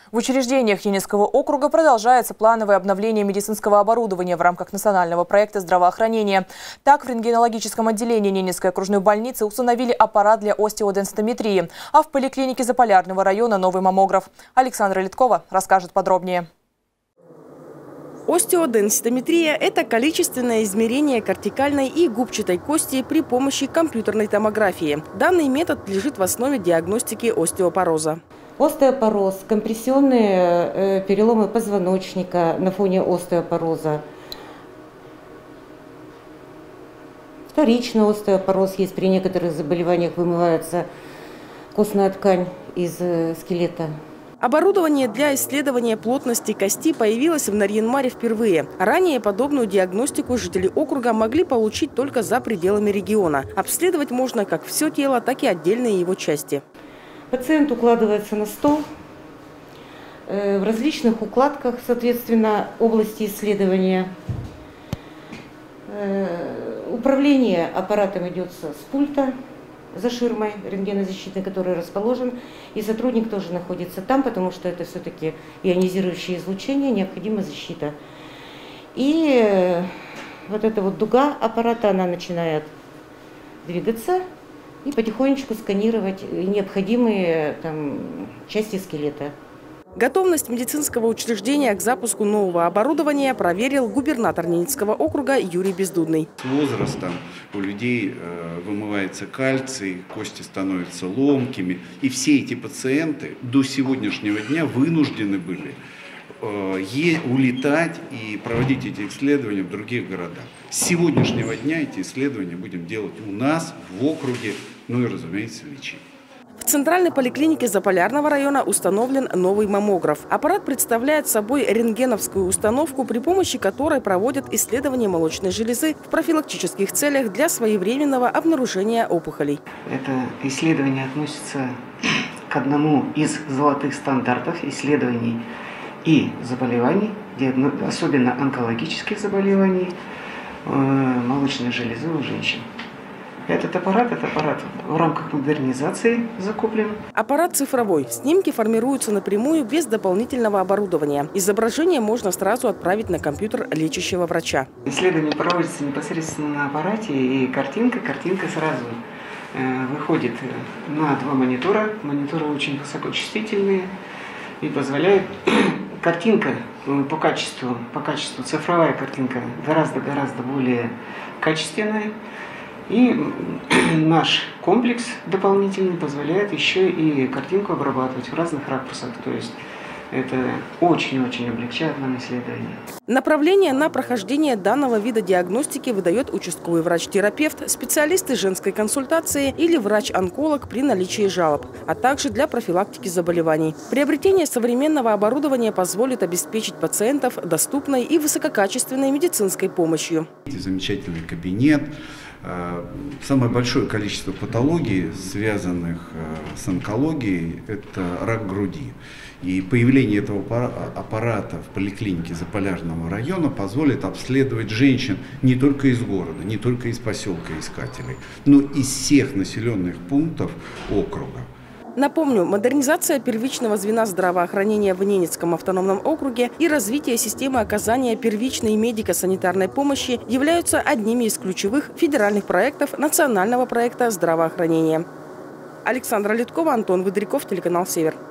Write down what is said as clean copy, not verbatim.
В учреждениях Ейнецкого округа продолжается плановое обновление медицинского оборудования в рамках национального проекта здравоохранения. Так, в рентгенологическом отделении Ненецкой окружной больницы установили аппарат для остеоденситометрии, а в поликлинике Заполярного района новый маммограф. Александра Литкова расскажет подробнее. Остеоденситометрия – это количественное измерение кортикальной и губчатой кости при помощи компьютерной томографии. Данный метод лежит в основе диагностики остеопороза. Остеопороз, компрессионные переломы позвоночника на фоне остеопороза. Вторичный остеопороз есть, при некоторых заболеваниях вымывается костная ткань из скелета. Оборудование для исследования плотности кости появилось в Нарьян-Маре впервые. Ранее подобную диагностику жители округа могли получить только за пределами региона. Обследовать можно как все тело, так и отдельные его части. Пациент укладывается на стол в различных укладках, соответственно, области исследования. Управление аппаратом идет с пульта за ширмой рентгенозащитной, который расположен. И сотрудник тоже находится там, потому что это все-таки ионизирующее излучение, необходима защита. И вот эта вот дуга аппарата, она начинает двигаться и потихонечку сканировать необходимые части скелета. Готовность медицинского учреждения к запуску нового оборудования проверил губернатор Ненецкого округа Юрий Бездудный. С возрастом у людей вымывается кальций, кости становятся ломкими. И все эти пациенты до сегодняшнего дня вынуждены были улетать и проводить эти исследования в других городах. С сегодняшнего дня эти исследования будем делать у нас, в округе, ну и, разумеется, лечить. В центральной поликлинике Заполярного района установлен новый маммограф. Аппарат представляет собой рентгеновскую установку, при помощи которой проводят исследование молочной железы в профилактических целях для своевременного обнаружения опухолей. Это исследование относится к одному из золотых стандартов исследований и заболеваний, особенно онкологических заболеваний молочной железы у женщин. Этот аппарат в рамках модернизации закуплен. Аппарат цифровой. Снимки формируются напрямую без дополнительного оборудования. Изображение можно сразу отправить на компьютер лечащего врача. Исследование проводится непосредственно на аппарате, и картинка сразу выходит на два монитора. Мониторы очень высокочувствительные и позволяют картинка по качеству цифровая картинка гораздо более качественная. И наш комплекс дополнительный позволяет еще и картинку обрабатывать в разных ракурсах. То есть это очень-очень облегчает нам исследование. Направление на прохождение данного вида диагностики выдает участковый врач-терапевт, специалисты женской консультации или врач-онколог при наличии жалоб, а также для профилактики заболеваний. Приобретение современного оборудования позволит обеспечить пациентов доступной и высококачественной медицинской помощью. Замечательный кабинет. Самое большое количество патологий, связанных с онкологией, это рак груди. И появление этого аппарата в поликлинике Заполярного района позволит обследовать женщин не только из города, не только из поселка Искателей, но и из всех населенных пунктов округа. Напомню, модернизация первичного звена здравоохранения в Ненецком автономном округе и развитие системы оказания первичной медико-санитарной помощи являются одними из ключевых федеральных проектов национального проекта здравоохранения. Александра Литкова, Антон Выдряков, телеканал «Север».